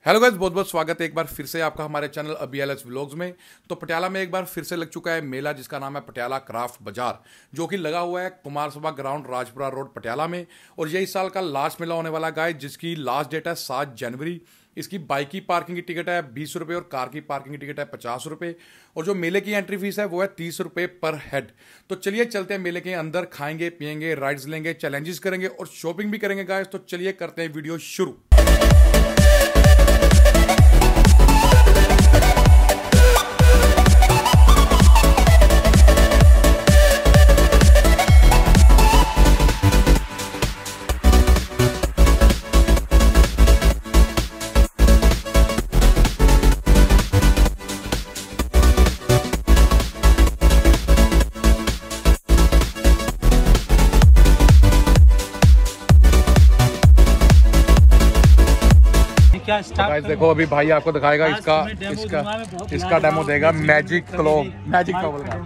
Hello guys, बहुत बहुत स्वागत है एक बार फिर से आपका हमारे चैनल अबीएलएस व्लॉग्स में। तो पटियाला में एक बार फिर से लग चुका है मेला जिसका नाम है पटियाला क्राफ्ट बाजार, जो कि लगा हुआ है कुमार सभा ग्राउंड राजपुरा रोड पटियाला में। और यही साल का लास्ट मेला होने वाला गाइस, जिसकी लास्ट डेट है 7 जनवरी। इसकी बाइक की पार्किंग की टिकट है 20 रुपये और कार की पार्किंग की टिकट है 50 रुपये। और जो मेले की एंट्री फीस है वो है 30 रुपये पर हेड। तो चलिए चलते हैं मेले के अंदर, खाएंगे पियेंगे, राइड्स लेंगे, चैलेंजेस करेंगे और शॉपिंग भी करेंगे गाइस। तो चलिए करते हैं वीडियो शुरू। गाइस देखो, अभी भाई आपको दिखाएगा इसका डेमो देगा मैजिक क्लोव का।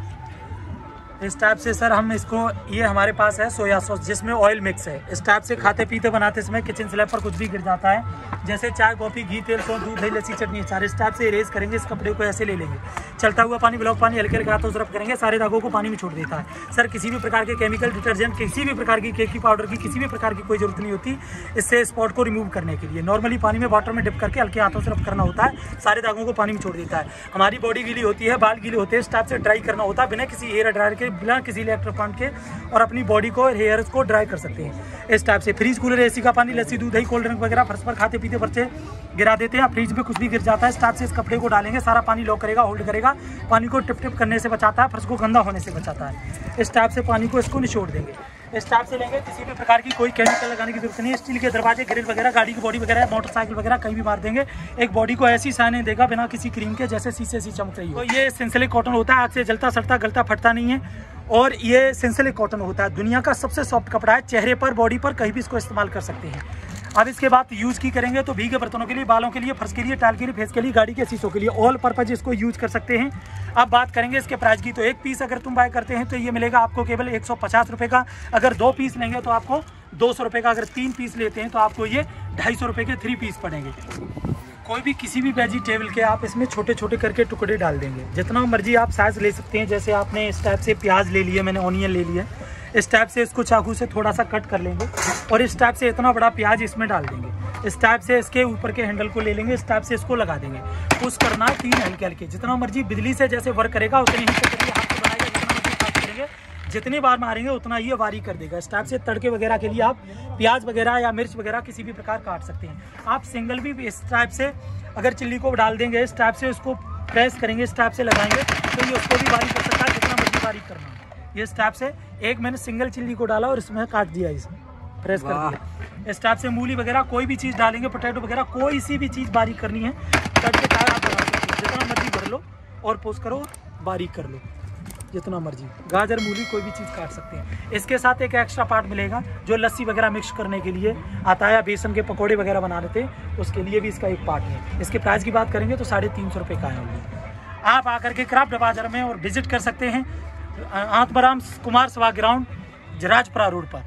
इस टाइप से सर हम इसको, ये हमारे पास है सोया सॉस जिसमें ऑयल मिक्स है। इस टाइप से खाते पीते बनाते समय किचन स्लैब पर कुछ भी गिर जाता है, जैसे चाय कॉफी घी तेल सौंफ दूध दही लस्सी चटनी अचार, इस टाइप से इरेज करेंगे। इस कपड़े को ऐसे ले लेंगे, चलता हुआ पानी ब्लॉक पानी हल्के हल्के हाथों से रब करेंगे, सारे दागों को पानी में छोड़ देता है। सर किसी भी प्रकार के केमिकल डिटर्जेंट, किसी भी प्रकार की केक की पाउडर की किसी भी प्रकार की कोई जरूरत नहीं होती इससे स्पॉट को रिमूव करने के लिए। नॉर्मली पानी में वाटर में डिप करके हल्के हाथों से रब करना होता है, सारे दागों को पानी में छोड़ देता है। हमारी बॉडी गीली होती है, बाल गीले होते हैं, इस टाइप से ड्राई करना होता है बिना किसी हेयर ड्रायर के, बिना किसी इलेक्ट्रिक पंप के, और अपनी बॉडी को हेयर्स को ड्राई कर सकते हैं। इस टाइप से फ्रीज कूलर एसी का पानी लस्सी दूध दही कोल्ड ड्रिंक वगैरह फर्श पर खाते पीते बच्चे गिरा देते हैं, फ्रिज में कुछ भी गिर जाता है। इस टाइप से इस कपड़े को डालेंगे, सारा पानी लॉक करेगा, होल्ड करेगा, पानी को टिप टिप करने से बचाता है, फर्श को गंदा होने से बचाता है। इस टाइप से पानी को इसको निचोड़ देंगे। इस टाइप से लेंगे, किसी भी प्रकार की कोई केमिकल लगाने की जरूरत नहीं है। स्टील के दरवाजे ग्रिल वगैरह, गाड़ी की बॉडी वगैरह, मोटरसाइकिल वगैरह कहीं भी मार देंगे, एक बॉडी को ऐसी शाइनिंग देगा बिना किसी क्रीम के, जैसे शीशे सी चमक रही हो। तो ये सिंथेटिक कॉटन होता है, आग से जलता सड़ता गलता फटता नहीं है, और ये सिंथेटिक कॉटन होता है, दुनिया का सबसे सॉफ्ट कपड़ा है। चेहरे पर बॉडी पर कहीं भी इसको इस्तेमाल कर सकते हैं। अब इसके बाद यूज़ की करेंगे तो भीगे बर्तनों के लिए, बालों के लिए, फर्श के लिए, टाइल के लिए, फेस के लिए, गाड़ी के शीशों के लिए, ऑल पर्पज इसको यूज कर सकते हैं। अब बात करेंगे इसके प्राइस की, तो एक पीस अगर तुम बाय करते हैं तो ये मिलेगा आपको केवल 150 रुपये का। अगर 2 पीस लेंगे तो आपको 200 रुपये का। अगर 3 पीस लेते हैं तो आपको ये 250 रुपये के 3 पीस पड़ेंगे। कोई भी किसी भी वेजिटेबल के आप इसमें छोटे छोटे करके टुकड़े डाल देंगे, जितना मर्जी आप साइज ले सकते हैं। जैसे आपने इस टाइप से प्याज ले लिया, मैंने ऑनियन ले लिया, इस टाइप से इसको चाकू से थोड़ा सा कट कर लेंगे और इस टाइप से इतना बड़ा प्याज इसमें डाल देंगे। इस टाइप से इसके ऊपर के हैंडल को ले लेंगे, इस टाइप से इसको लगा देंगे। पुश करना है 3 हल्के हल्के, जितना मर्जी बिजली से जैसे वर्क करेगा उतनी ही हाथ से बनाएगा, जितना मर्जी काट करेंगे, जितनी बार मारेंगे उतना ये वारी कर देगा। इस टाइप से तड़के वगैरह के लिए आप प्याज वगैरह या मिर्च वगैरह किसी भी प्रकार काट सकते हैं। आप सिंगल भी इस टाइप से अगर चिल्ली को डाल देंगे, इस टाइप से उसको प्रेस करेंगे, इस टाइप से लगाएंगे तो ये उसको भी बारीक कर सकता है, जितना मर्जी बारीक करना है। ये इस टाइप से एक मैंने सिंगल चिल्ली को डाला और इसमें काट दिया, इसमें प्रेस कर दिया। इस टाइप से मूली वगैरह कोई भी चीज़ डालेंगे, पोटैटो वगैरह कोई सी भी चीज़ बारीक करनी है, कट के चाय आप बना सकते हैं, जितना मर्जी भर लो और पोस करो, बारीक कर लो जितना मर्जी। गाजर मूली कोई भी चीज़ काट सकते हैं। इसके साथ एक एक्स्ट्रा पार्ट मिलेगा जो लस्सी वगैरह मिक्स करने के लिए आता है, या बेसन के पकौड़े वगैरह बना लेते हैं, उसके लिए भी इसका एक पार्ट है। इसके प्राइस की बात करेंगे तो 350 रुपये का है। आप आकर के क्राफ्ट बाजार में और विजिट कर सकते हैं, आत्माराम कुमार सभा ग्राउंड राजपुरा रोड पर।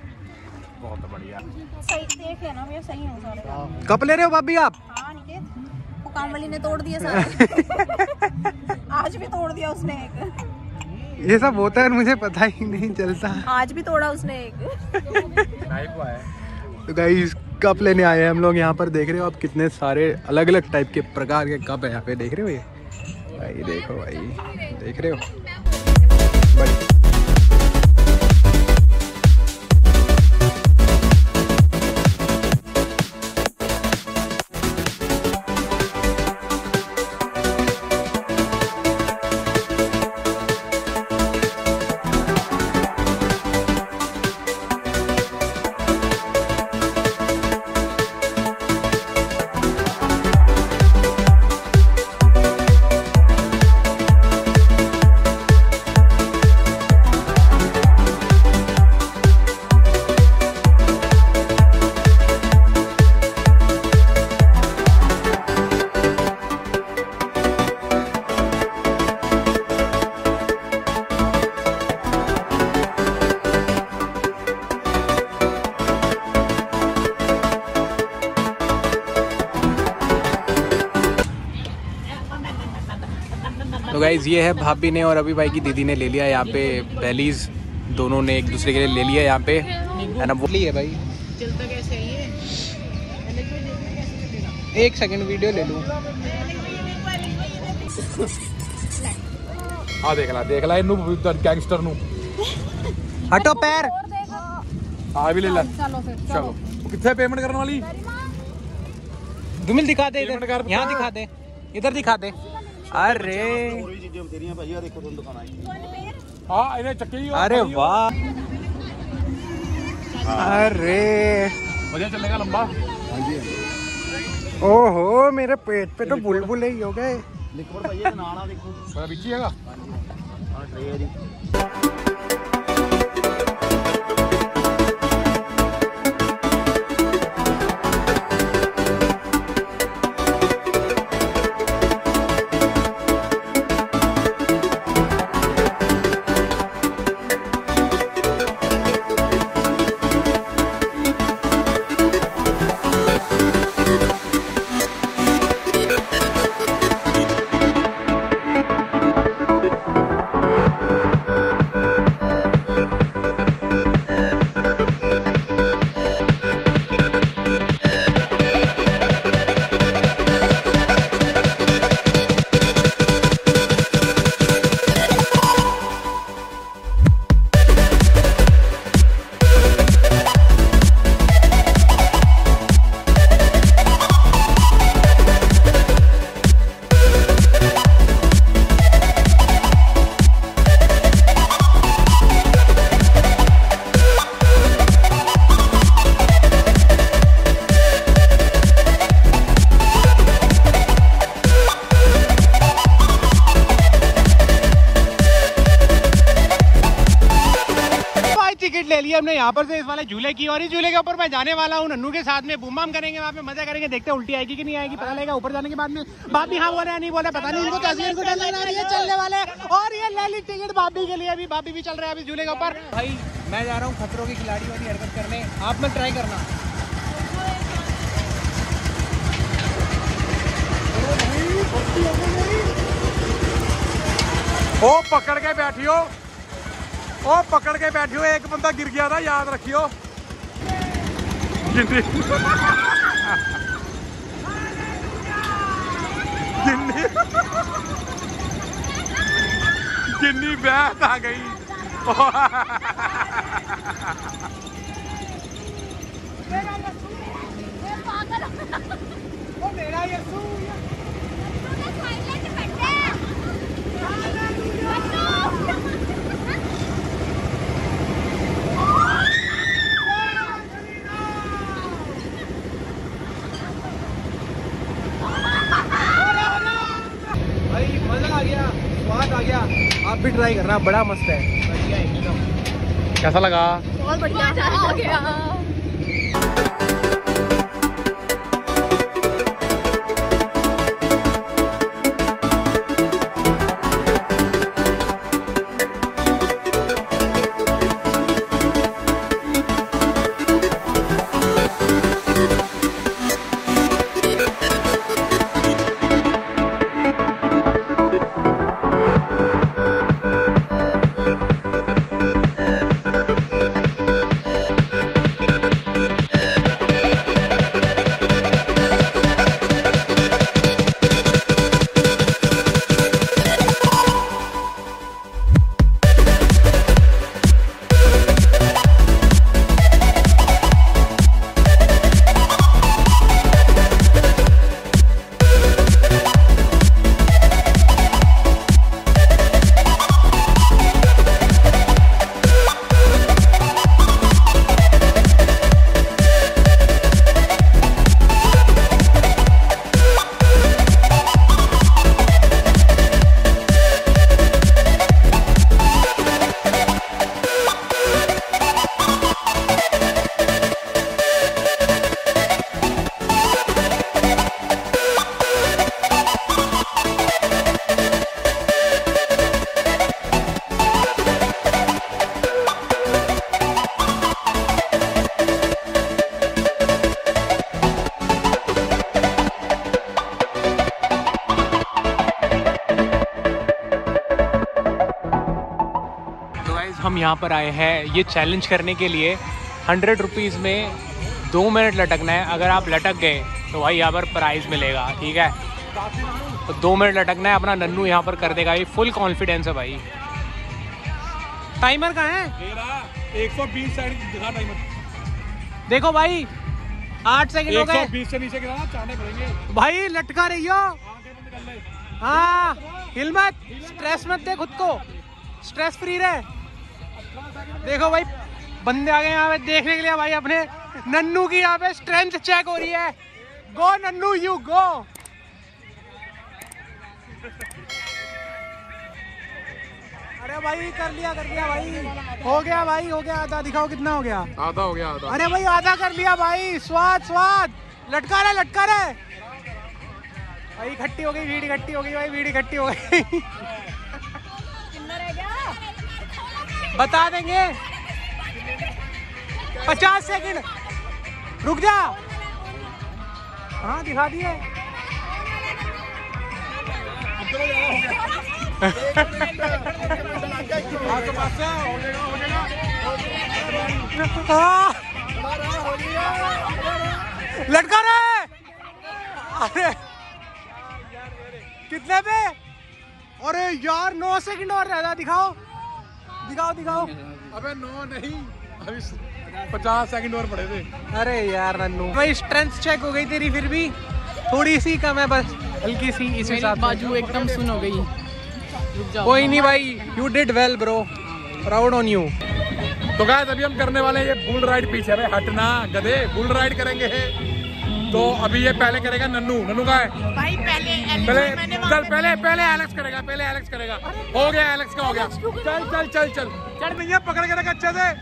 बहुत बढ़िया, सही देख लेना भैया, सही हो सारे। कब ले रहे हो भाभी आप? हाँ निकेत, वो कामवाली ने तोड़ दिए सारे। आज भी तोड़ दिया उसने एक। ये सब होता है, मुझे पता ही नहीं चलता। आज भी तोड़ा उसने एक। तो गाइस कप लेने आए हैं हम लोग यहाँ पर, देख रहे हो आप कितने सारे अलग अलग टाइप के प्रकार के कप है यहाँ पे, देख रहे हो ये भाई, देखो भाई, देख रहे हो भाई। गाइज ये है भाभी ने और अभी भाई की दीदी ने ले लिया यहाँ पे बैलीज, दोनों ने एक दूसरे के लिए ले लिया यहाँ पे है ना। बोली है भाई चलता कैसे है ये? एक सेकंड वीडियो ले लूँ। आ देख ला इनू गैंगस्टर नू हटो पैर। आ भी ले ला। चलो फिर चलो कितने पेमेंट करने वाली? धूमिल दिखा दे इधर, यहाँ दिखा दे, इधर दिखा दे। अरे हाँ इन्हें चक्की। अरे वाह, अरे बढ़िया चलेगा लंबा। ओहो मेरे पेट पे तो बुलबुल ही हो गए। बिची है ले लिया हमने यहाँ पर से इस वाले झूले की, और इस झूले के ऊपर मैं जाने वाला हूँ नन्नू के साथ में। बूम बाम करेंगे वहाँ पे, मजा करेंगे, देखते हैं उल्टी आएगी कि नहीं आएगी, पता लगेगा ऊपर जाने के बाद में। भाभी हाँ बोले नहीं बोले पता नहीं, इनको कैसे इनको डर लग रहा है। ये चलने वाले और ये ले ली टिकट भाभी के लिए, अभी भाभी भी चल रहे हैं अभी झूले के ऊपर। भाई मैं जा रहा हूँ खतरों की खिलाड़ी वाली हरकत करने, आप में ट्राई करना। ओ पकड़ के बैठियो, ओ पकड़ के बैठियो, एक बंदा गिर गया था याद रखियो। गिन्नी गिन्नी गिन्नी बैठ आ गई। मेरा यसू स्वाद आ गया, आप भी ट्राई करना, बड़ा मस्त है, बढ़िया एकदम। कैसा लगा? बहुत बढ़िया आ गया। यहाँ पर आए हैं ये चैलेंज करने के लिए। 100 रुपीज़ में 2 मिनट लटकना है। अगर आप लटक गए तो भाई यहाँ पर प्राइज़ मिलेगा, ठीक है। तो 2 मिनट लटकना है, अपना नन्नू यहाँ पर कर देगा। ये फुल कॉन्फिडेंस है भाई। टाइमर कहाँ है? 120 सेकंड दिखा टाइमर। देखो भाई 8 सेकंड हो गए। 120 से नीचे गिराना, चाहने पड़ेंगे भाई लटका रही हो। हाँ हिल मत, स्ट्रेस मत दे खुद को, स्ट्रेस फ्री रहे। देखो भाई बंदे आ गए यहाँ पे देखने के लिए भाई। अपने नन्नू की यहाँ पे स्ट्रेंथ चेक हो रही है। Go Nannu you go. अरे भाई कर लिया भाई, हो गया भाई, हो गया आधा। दिखाओ कितना हो गया? आधा हो गया, आधा। अरे भाई आधा कर लिया भाई। स्वाद लटका रहे भाई। इकट्ठी हो गई भीड़, इकट्ठी हो गई भाई, भीड़ इकट्ठी हो गई। कितना रह गया? बता देंगे 50 सेकंड। रुक जा। हाँ दिखा दिए। लटका रहे। अरे कितने पे? अरे यार 9 सेकंड और रहता। दिखाओ। अबे 9 नहीं, अभी 50 सेकंड और पड़े थे। अरे यार नन्नू भाई स्ट्रेंथ चेक हो गई तेरी, फिर भी थोड़ी सी कम है बस, हल्की सी। इस हिसाब से बाजू एकदम सुन हो गई। कोई नहीं भाई, you did well bro, proud on you. तो गाइस अभी हम करने वाले हैं ये बुल राइड। पीछे में हटना गधे, बुल राइड करेंगे। तो अभी ये पहले करेगा नन्नू का है भाई पहले चल पहले एलेक्स करेगा। हो गया एलेक्स का, हो गया। चल नहीं है, पकड़ के रख अच्छे से।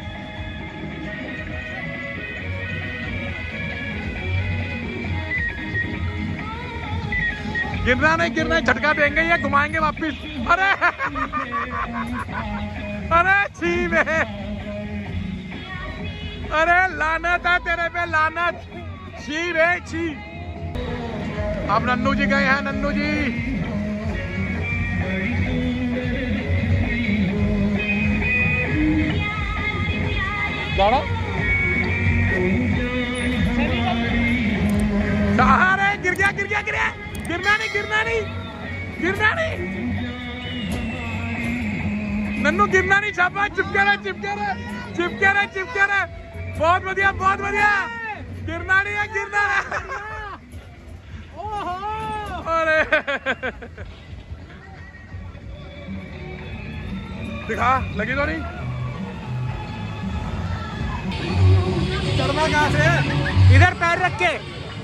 गिरना नहीं, झटका देंगे या घुमाएंगे वापिस। अरे छी में, अरे लानत है तेरे पे, लानत। छी रे छी। अब नन्नू जी गए हैं, नन्नू जी। अरे गिर गया। गिरना नहीं नन्नू, गिरना नहीं। छापा, चिपके रहे। बहुत बढ़िया। गिरना नहीं है। अरे दिखा, लगी तो नहीं? चढ़ना कहाँ से? इधर पैर रख के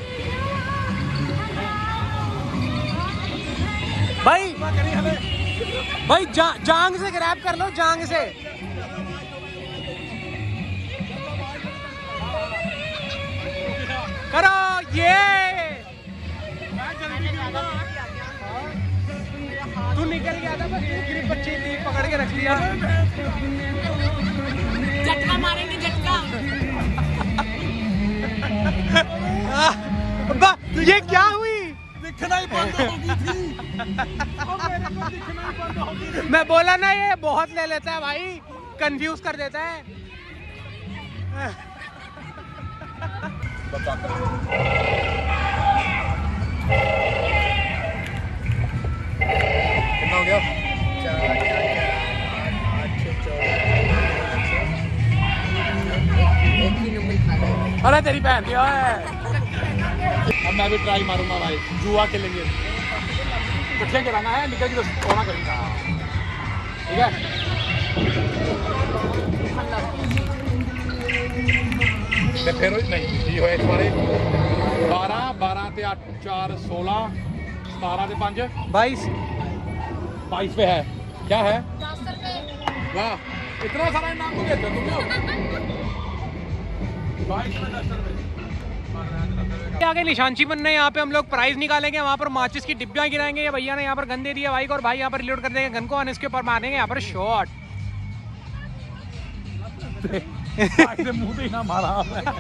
भाई जांग से ग्रैब कर लो, जांग से। करो ये। तू निकल गया था बस, ग्रिप अच्छी थी, पकड़ के रख लिया। झटका मारेंगे, झटका। ये क्या हुई? दिखना ही बंद हो गई थी। मैं बोला ना, ये बहुत ले लेता है भाई, कंफ्यूज कर देता है। कितना हो गया? 4 अरे तेरी बहन की है। अब मैं भी ट्राई मारूंगा भाई, जुआ खेलेंगे। कुछ गिराना है, निकल के तो सोना करेंगे, ठीक है। फिर नहीं ये इस बारे 12 ते 8 4 16 17 ते 5 22 पे है। क्या है? 10 रुपए। वाह, इतना सारा इनाम को देते तुम क्यों? 22 में 10 रुपए। आगे निशानची बनना है, यहाँ पे हम लोग प्राइज निकालेंगे। वहाँ पर माचिस की डिब्बियाँ गिराएंगे। ये भैया ने यहाँ पर गन दे दिया भाई को, और भाई यहाँ पर रिलोड कर देंगे गन को, और इसके ऊपर मारेंगे यहाँ पर शॉट। मुंह पे ना मारा।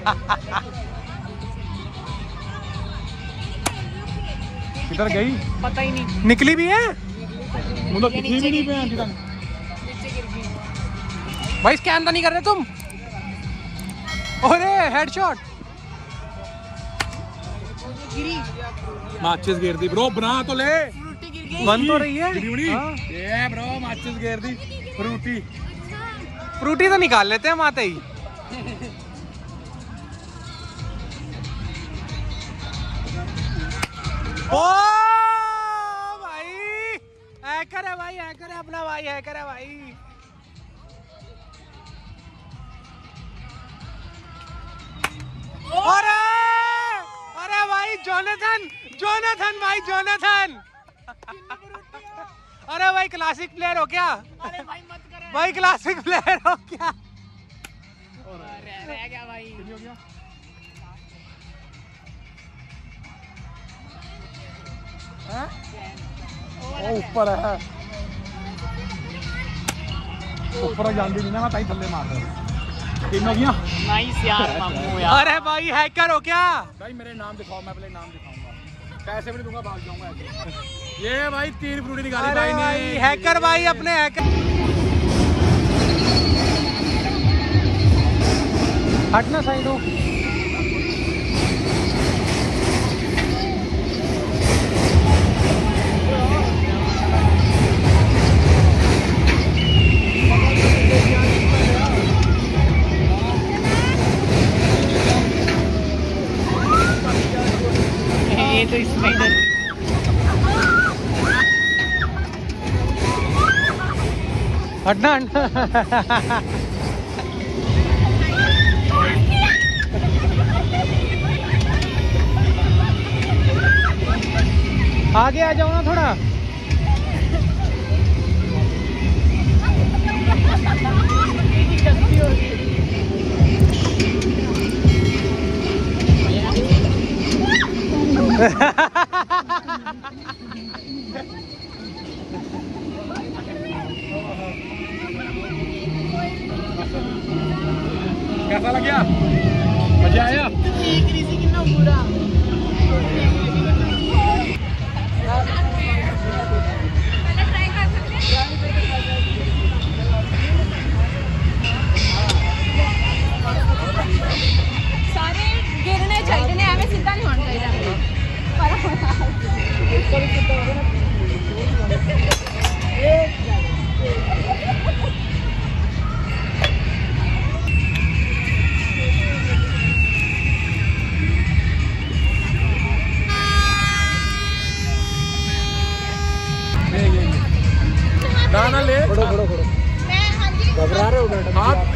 किधर गई? पता ही नहीं। निकली भी है, मतलब दिखी भी नहीं पे। भाई स्कैन तो नहीं कर रहे तुम? अरे हेडशॉट माचिस गिर दी ब्रो, बना तो ले। बन तो रही है। ये ब्रो माचिस गिर दी। फ्रूटी तो निकाल लेते हैं माते ही। ओ भाई हैकर है भाई, हैकर है अपना भाई, हैकर है भाई। अरे अरे भाई जोनाथन, जोनाथन भाई, जोनाथन। अरे भाई क्लासिक प्लेयर हो क्या? अरे भाई मत करे भाई, क्लासिक प्लेयर हो क्या? रह गया भाई। हो गया ऊपर है, ऊपर जानती नहीं ना, मैं ताई थल्ले मार रहा। तीन हो गया। नाइस यार मामू यार। अरे भाई हैकर हो क्या? भाई मेरे नाम दिखाओ, मैं पहले नाम दिखाऊंगा, पैसे भी नहीं दूंगा, भाग जाऊंगा ऐसे। ये भाई 3 फ्रूटी निकाली भाई ने। हैकर भाई अपने हैकर। हटना साइड हो। ये तो स्पाइडर। हटना आगे आ जाओ ना थोड़ा। कैसा लग गया? मजा आया? सारे गिरने चाहिए ने, एवं सीधा नहीं होना चाहिए। ना ले, मैं हाँ जी घबरा रहे हो मैडम? हाथ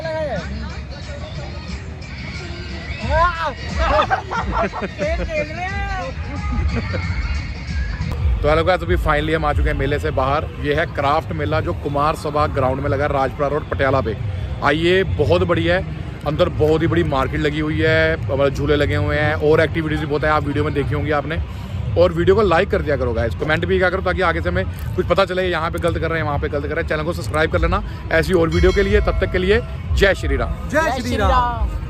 तो हेलो गाइस, अभी फाइनली हम आ चुके हैं मेले से बाहर। ये है क्राफ्ट मेला जो कुमार सभा ग्राउंड में लगा है, राजपुरा रोड पटियाला पे। आइए, बहुत बढ़िया है, अंदर बहुत ही बड़ी मार्केट लगी हुई है, झूले लगे हुए हैं और एक्टिविटीज़ भी बहुत है। आप वीडियो में देखी होंगी आपने। और वीडियो को लाइक कर दिया करो गाइस, कमेंट भी क्या करो ताकि आगे से हमें कुछ पता चले, यहाँ पे गलत कर रहे हैं, वहाँ पे गलत कर रहे हैं। चैनल को सब्सक्राइब कर लेना ऐसी और वीडियो के लिए। तब तक के लिए जय श्री राम। जय श्री राम।